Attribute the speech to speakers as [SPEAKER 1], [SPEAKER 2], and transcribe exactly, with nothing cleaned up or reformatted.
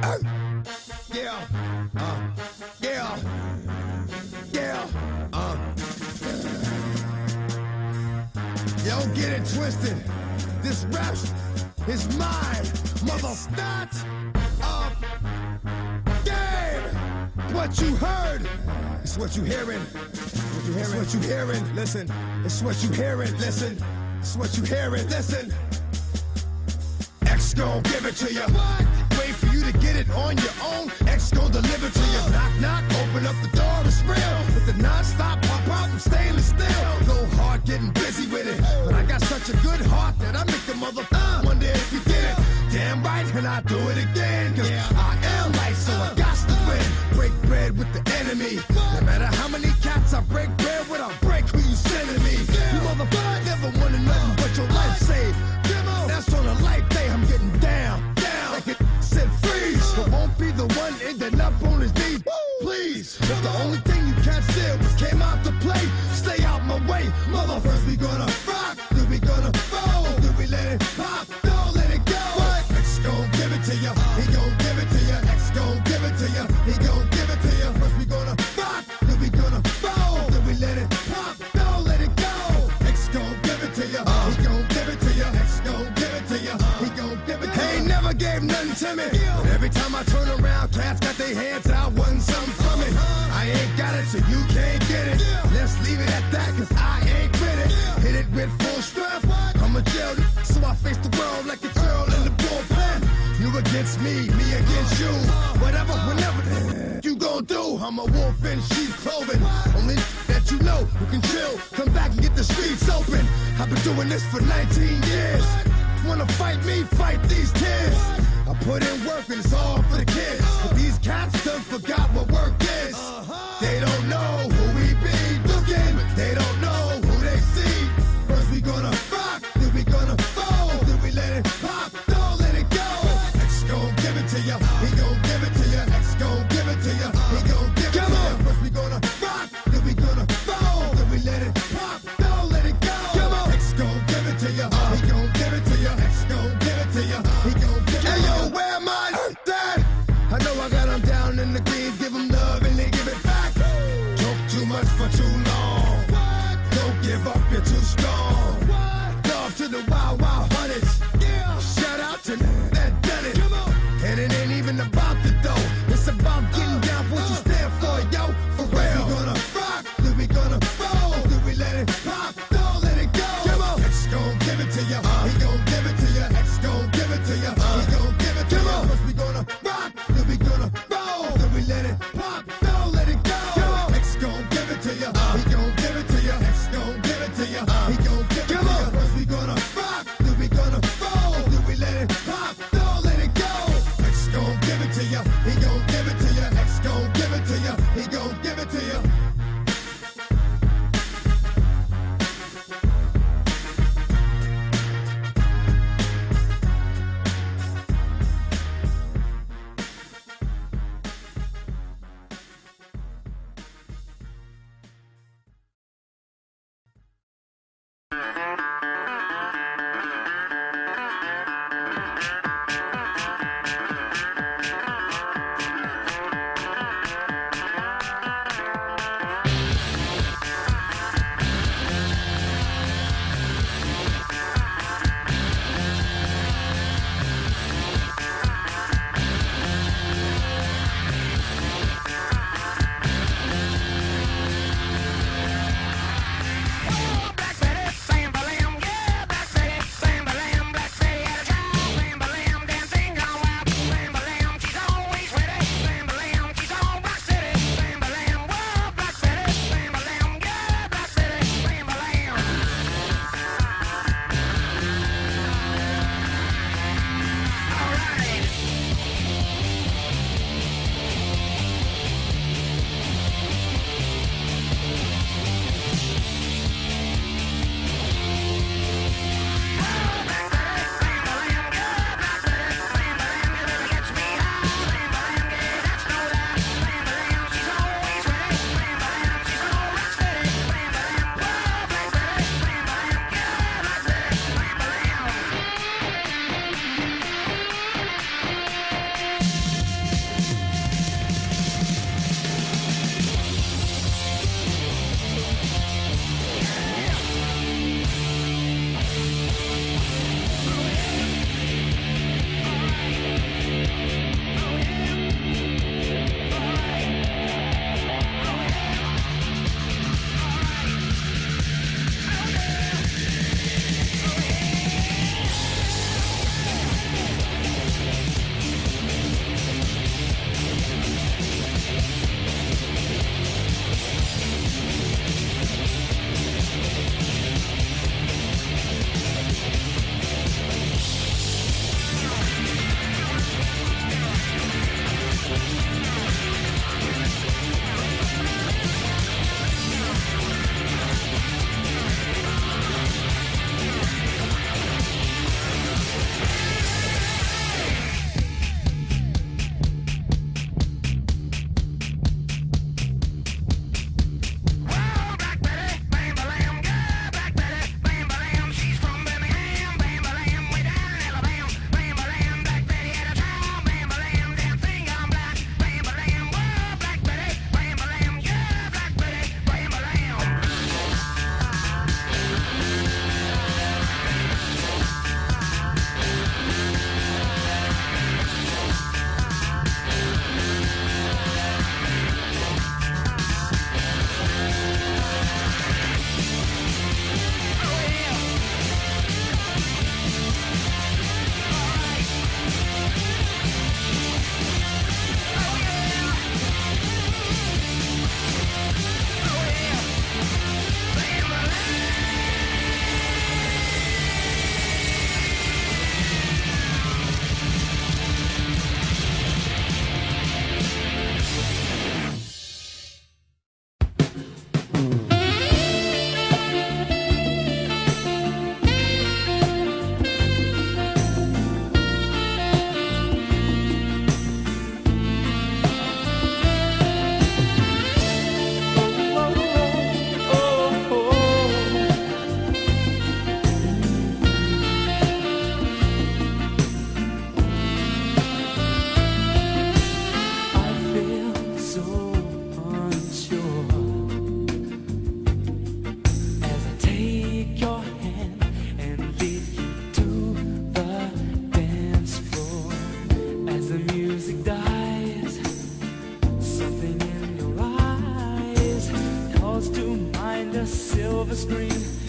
[SPEAKER 1] Uh, yeah, uh, yeah, yeah, uh. Yo, get it twisted. This rap is mine, mother. Not a game. What you heard, it's what you hearing. What you hearing? It's what you hearing. Listen, it's what you hearing. Listen, it's what you hearing. Listen. X gon' give it to you. What? Wait for you to get it on your own. X gon' deliver to you. Knock, knock, open up the door, it's real. With the non-stop pop out from stainless steel. Go hard, getting busy with it. But I got such a good heart that I make the mother uh, wonder if you get it. Damn right, and I do it again. Cause yeah. I am light, so I got to win. Break bread with the enemy. No matter how many cats I break bread with, I'll break who you sending me. You motherfucker never wanted nothing but your life saved. That's on a life day, I'm getting down, down. Like it said freeze, but won't be the one ending up on his knees. Please, if the only thing you can't steal was came out to play, stay out my way. Mother, first we gonna rock, then we gonna roll, then we let it pop, don't let it go. X gon' give it to ya, he gon' give it to ya. X gon' give it to ya, he gon' give it to ya. First we gonna rock, then we gonna roll, then we let it pop, don't let it go. X gon' give it to ya, uh, he gon' give it to ya. X gon' give it to ya, he gon' give it to ya. He ain't never gave nothing to me, but every time I turn around, cats got their hands out, wanting something from it. I ain't got it, so you can't get it. Let's leave it at that, cause I ain't with it. Hit it with full strength, I'm a jail, so I face the world like a girl in the bullpen. You against me, me against you. Whatever, whenever you gon' do, I'm a wolf in sheep's clothing. Only that you know who can chill, come back and get the streets open. I've been doing this for nineteen years. Wanna fight me, fight these tears. I put in work and it's all for the kids. But these cats done forgot what work is. They don't know who we be looking. They don't know who they see. First we gonna rock, then we gonna fold, then we let it pop, don't let it go. X gon' give it to ya, he gon' give it to ya. X gon' give it to ya, he gon' give it to ya. First we gonna rock, then we gonna fold, then we let it pop, don't let it go. X gon' give it to ya, he gon' give it to ya. X gon' give it to ya, he gon' give it to ya. Hey yo, where am I? Dad, I know I got them down in the greens, give them love and they give it back. Talk too much for too long. Don't give up, you're too strong. Love to the wild, wild hunters. Shout out to that done it. And it ain't even about the dough. It's about getting down for what you stand for, yo. For real. We gonna rock, then we gonna roll, then we let it pop, don't let it go. X gon' give it to ya, he gon' give it to ya. X gon' give it to ya, he gon' give it to ya. First we gonna rock, then we gonna roll, then we let it pop, don't let it go. X gon' give it to ya, he gon' give it to ya. X gon' give it to ya, he gon' give it to ya. First we gonna rock, then we gonna roll, then we let it pop, don't let it go. X gon' give it to ya, he gon' give it to ya. X gon' give it to ya, he gon' give it to ya.
[SPEAKER 2] music dies, something in your eyes calls to mind a silver screen.